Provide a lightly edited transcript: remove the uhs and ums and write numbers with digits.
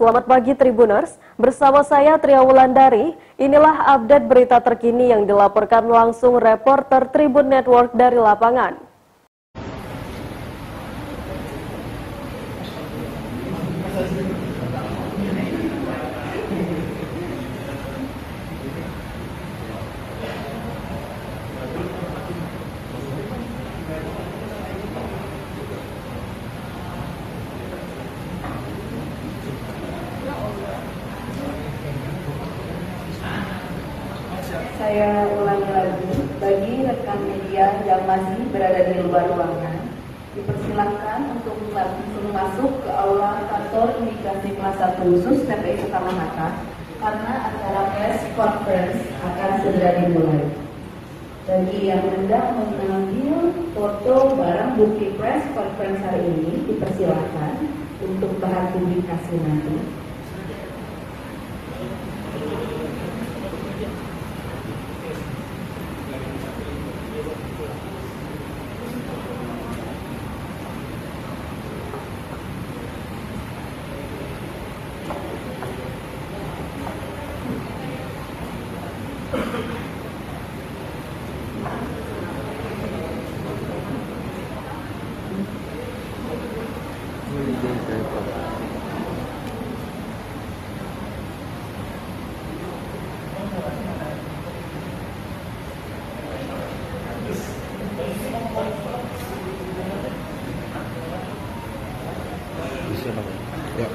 Selamat pagi Tribuners, bersama saya Tria Wulandari. Inilah update berita terkini yang dilaporkan langsung reporter Tribun Network dari lapangan. Saya ulangi lagi, bagi rekan media yang masih berada di luar ruangan, dipersilahkan untuk langsung masuk ke aula kantor imigrasi kelas 1 khusus TPI Soekarno-Hatta karena acara press conference akan segera dimulai. Bagi yang hendak mengambil foto barang bukti press conference hari ini, dipersilahkan untuk bahan publikasi nanti. Ya.